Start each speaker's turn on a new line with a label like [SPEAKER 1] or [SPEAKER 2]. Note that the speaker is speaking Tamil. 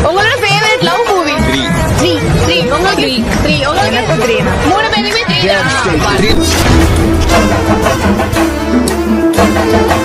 [SPEAKER 1] உங்களோட ஃபேவரட் லவ் மூவி? 3. உங்களுக்கு 3. உங்களுக்கு 3. மூணு பேருமே 3 தான்.